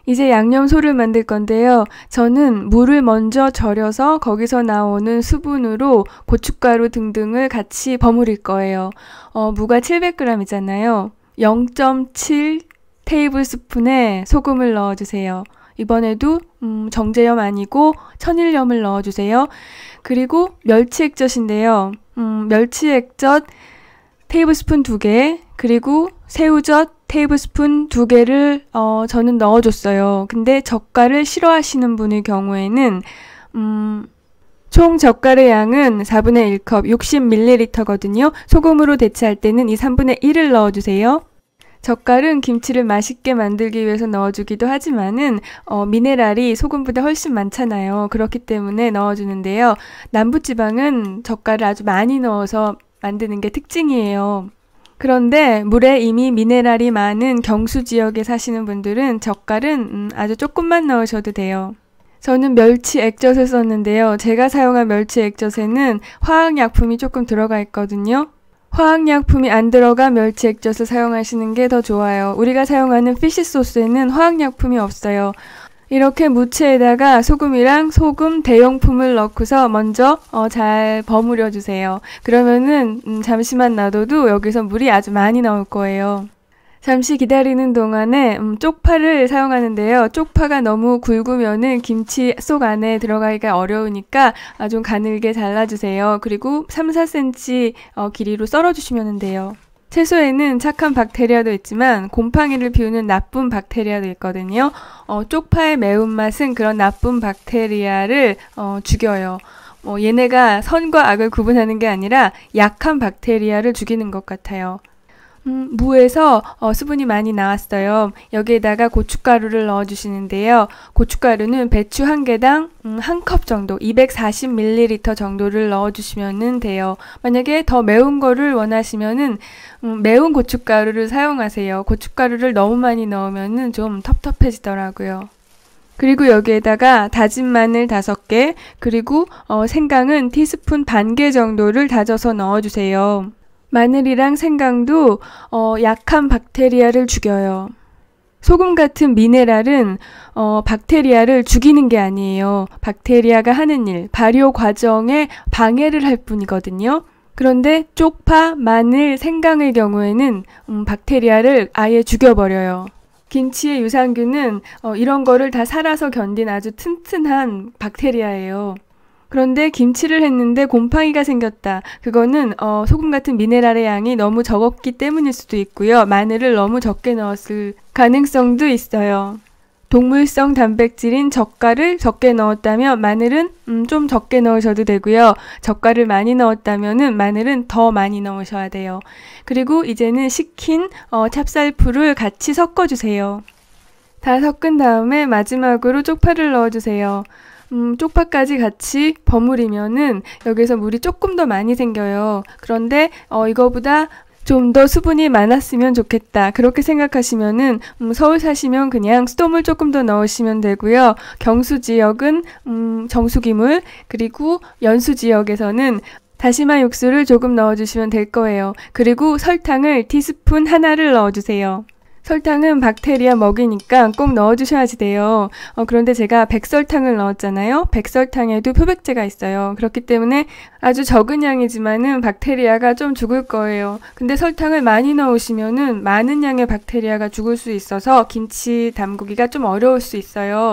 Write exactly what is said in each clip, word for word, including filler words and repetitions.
이제 양념소를 만들 건데요. 저는 물을 먼저 절여서 거기서 나오는 수분으로 고춧가루 등등을 같이 버무릴 거예요. 어, 무가 칠백 그램이잖아요. 영 점 칠 테이블스푼의 소금을 넣어주세요. 이번에도 음, 정제염 아니고 천일염을 넣어주세요. 그리고 멸치 액젓인데요. 음, 멸치 액젓 테이블스푼 두 개, 그리고 새우젓 테이블스푼 두 개를 어, 저는 넣어줬어요. 근데 젓갈을 싫어하시는 분의 경우에는 음, 총 젓갈의 양은 사분의 일 컵, 육십 밀리리터거든요. 소금으로 대체할 때는 이 삼분의 일을 넣어주세요. 젓갈은 김치를 맛있게 만들기 위해서 넣어주기도 하지만은 어, 미네랄이 소금보다 훨씬 많잖아요. 그렇기 때문에 넣어주는데요. 남부지방은 젓갈을 아주 많이 넣어서 만드는 게 특징이에요. 그런데 물에 이미 미네랄이 많은 경수 지역에 사시는 분들은 젓갈은 음, 아주 조금만 넣으셔도 돼요. 저는 멸치 액젓을 썼는데요. 제가 사용한 멸치 액젓에는 화학약품이 조금 들어가 있거든요. 화학약품이 안 들어간 멸치 액젓을 사용하시는 게 더 좋아요. 우리가 사용하는 피쉬 소스에는 화학약품이 없어요. 이렇게 무채에다가 소금이랑 소금 대용품을 넣고서 먼저 어, 잘 버무려 주세요. 그러면은 음, 잠시만 놔둬도 여기서 물이 아주 많이 나올 거예요. 잠시 기다리는 동안에 음, 쪽파를 사용하는데요. 쪽파가 너무 굵으면은 김치 속 안에 들어가기가 어려우니까 아, 좀 가늘게 잘라주세요. 그리고 삼, 사 센티미터 어, 길이로 썰어주시면 돼요. 채소에는 착한 박테리아도 있지만 곰팡이를 피우는 나쁜 박테리아도 있거든요. 어, 쪽파의 매운맛은 그런 나쁜 박테리아를 어, 죽여요. 어, 얘네가 선과 악을 구분하는 게 아니라 약한 박테리아를 죽이는 것 같아요. 음, 무에서 어, 수분이 많이 나왔어요. 여기에다가 고춧가루를 넣어주시는데요. 고춧가루는 배추 한 개당 음, 한 컵 정도, 이백사십 밀리리터 정도를 넣어주시면 돼요. 만약에 더 매운 거를 원하시면은 음, 매운 고춧가루를 사용하세요. 고춧가루를 너무 많이 넣으면 좀 텁텁해지더라고요. 그리고 여기에다가 다진 마늘 다섯 개, 그리고 어, 생강은 티스푼 반 개 정도를 다져서 넣어주세요. 마늘이랑 생강도 어, 약한 박테리아를 죽여요. 소금 같은 미네랄은 어, 박테리아를 죽이는 게 아니에요. 박테리아가 하는 일, 발효 과정에 방해를 할 뿐이거든요. 그런데 쪽파, 마늘, 생강의 경우에는 음, 박테리아를 아예 죽여버려요. 김치의 유산균은 어, 이런 거를 다 살아서 견딘 아주 튼튼한 박테리아예요. 그런데 김치를 했는데 곰팡이가 생겼다. 그거는 어, 소금 같은 미네랄의 양이 너무 적었기 때문일 수도 있고요. 마늘을 너무 적게 넣었을 가능성도 있어요. 동물성 단백질인 젓갈을 적게 넣었다면 마늘은 음, 좀 적게 넣으셔도 되고요. 젓갈을 많이 넣었다면 마늘은 더 많이 넣으셔야 돼요. 그리고 이제는 식힌 어, 찹쌀풀을 같이 섞어주세요. 다 섞은 다음에 마지막으로 쪽파를 넣어주세요. 음, 쪽파까지 같이 버무리면은 여기서 물이 조금 더 많이 생겨요. 그런데 어, 이거보다 좀 더 수분이 많았으면 좋겠다. 그렇게 생각하시면은 음, 서울 사시면 그냥 수돗물 조금 더 넣으시면 되고요. 경수 지역은 음, 정수기물, 그리고 연수 지역에서는 다시마 육수를 조금 넣어주시면 될 거예요. 그리고 설탕을 티스푼 하나를 넣어주세요. 설탕은 박테리아 먹이니까 꼭 넣어주셔야지 돼요. 어, 그런데 제가 백설탕을 넣었잖아요. 백설탕에도 표백제가 있어요. 그렇기 때문에 아주 적은 양이지만은 박테리아가 좀 죽을 거예요. 근데 설탕을 많이 넣으시면은 많은 양의 박테리아가 죽을 수 있어서 김치 담그기가 좀 어려울 수 있어요.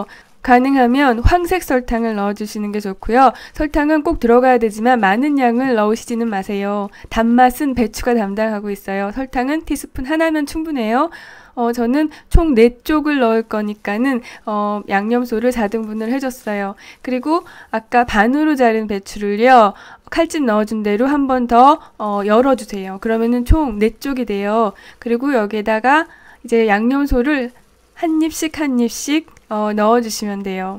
가능하면 황색 설탕을 넣어주시는 게 좋고요. 설탕은 꼭 들어가야 되지만 많은 양을 넣으시지는 마세요. 단맛은 배추가 담당하고 있어요. 설탕은 티스푼 하나면 충분해요. 어, 저는 총 네 쪽을 넣을 거니까는 어, 양념소를 사 등분을 해줬어요. 그리고 아까 반으로 자른 배추를요. 칼집 넣어준 대로 한 번 더 어, 열어주세요. 그러면은 총 네 쪽이 돼요. 그리고 여기에다가 이제 양념소를 한 입씩 한 입씩 어, 넣어주시면 돼요.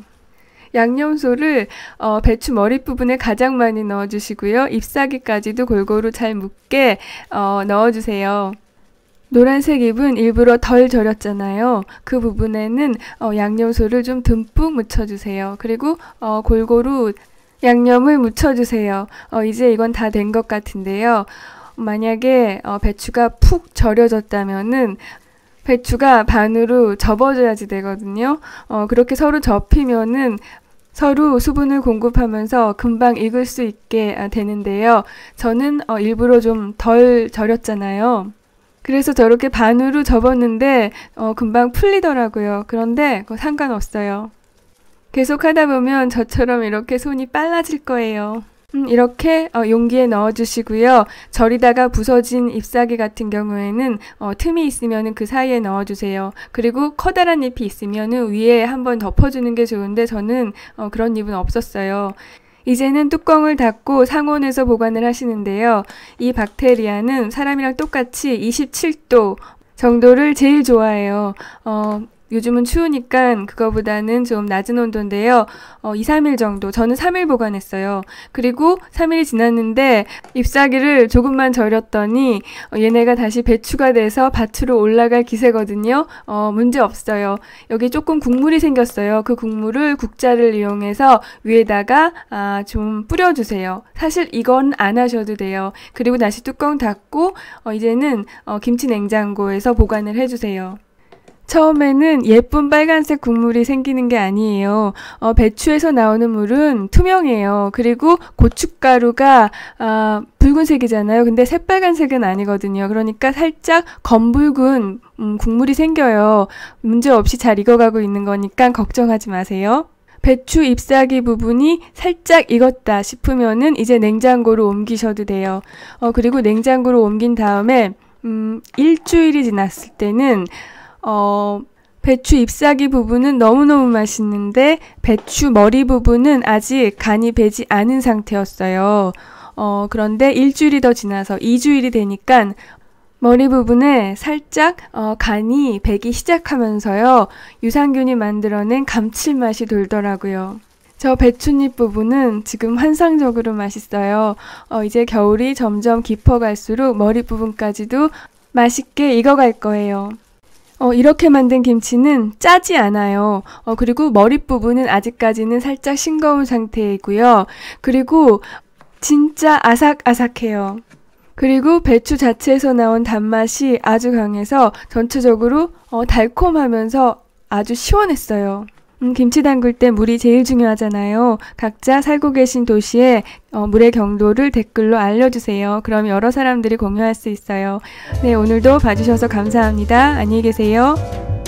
양념소를 어, 배추 머릿부분에 가장 많이 넣어주시고요. 잎사귀까지도 골고루 잘 묻게 어, 넣어주세요. 노란색 잎은 일부러 덜 절였잖아요. 그 부분에는 어, 양념소를 좀 듬뿍 묻혀주세요. 그리고 어, 골고루 양념을 묻혀주세요. 어, 이제 이건 다 된 것 같은데요. 만약에 어, 배추가 푹 절여졌다면은 배추가 반으로 접어져야지 되거든요. 어, 그렇게 서로 접히면은 서로 수분을 공급하면서 금방 익을 수 있게 되는데요. 저는 어, 일부러 좀 덜 절였잖아요. 그래서 저렇게 반으로 접었는데 어, 금방 풀리더라고요. 그런데 그거 상관없어요. 계속 하다 보면 저처럼 이렇게 손이 빨라질 거예요. 음, 이렇게 어, 용기에 넣어주시고요. 절이다가 부서진 잎사귀 같은 경우에는 어, 틈이 있으면 그 사이에 넣어주세요. 그리고 커다란 잎이 있으면 위에 한번 덮어주는 게 좋은데 저는 어, 그런 잎은 없었어요. 이제는 뚜껑을 닫고 상온에서 보관을 하시는데요. 이 박테리아는 사람이랑 똑같이 이십칠 도 정도를 제일 좋아해요. 어, 요즘은 추우니까 그거보다는 좀 낮은 온도인데요. 어, 이, 삼 일 정도. 저는 삼 일 보관했어요. 그리고 삼 일이 지났는데 잎사귀를 조금만 절였더니 어, 얘네가 다시 배추가 돼서 밭으로 올라갈 기세거든요. 어, 문제 없어요. 여기 조금 국물이 생겼어요. 그 국물을 국자를 이용해서 위에다가 아, 좀 뿌려주세요. 사실 이건 안 하셔도 돼요. 그리고 다시 뚜껑 닫고 어, 이제는 어, 김치 냉장고에서 보관을 해주세요. 처음에는 예쁜 빨간색 국물이 생기는 게 아니에요. 어, 배추에서 나오는 물은 투명해요. 그리고 고춧가루가 아, 붉은색이잖아요. 근데 새빨간색은 아니거든요. 그러니까 살짝 검붉은 음, 국물이 생겨요. 문제없이 잘 익어가고 있는 거니까 걱정하지 마세요. 배추 잎사귀 부분이 살짝 익었다 싶으면은 이제 냉장고로 옮기셔도 돼요. 어, 그리고 냉장고로 옮긴 다음에 음, 일주일이 지났을 때는 어, 배추 잎사귀 부분은 너무너무 맛있는데 배추 머리 부분은 아직 간이 배지 않은 상태였어요. 어, 그런데 일주일이 더 지나서 이 주일이 되니까 머리 부분에 살짝 어, 간이 배기 시작하면서요. 유산균이 만들어낸 감칠맛이 돌더라고요. 저 배춧잎 부분은 지금 환상적으로 맛있어요. 어, 이제 겨울이 점점 깊어갈수록 머리 부분까지도 맛있게 익어갈 거예요. 어, 이렇게 만든 김치는 짜지 않아요. 어, 그리고 머릿부분은 아직까지는 살짝 싱거운 상태이고요. 그리고 진짜 아삭아삭해요. 그리고 배추 자체에서 나온 단맛이 아주 강해서 전체적으로 어, 달콤하면서 아주 시원했어요. 음, 김치 담글 때 물이 제일 중요하잖아요. 각자 살고 계신 도시의 어, 물의 경도를 댓글로 알려주세요. 그럼 여러 사람들이 공유할 수 있어요. 네, 오늘도 봐주셔서 감사합니다. 안녕히 계세요.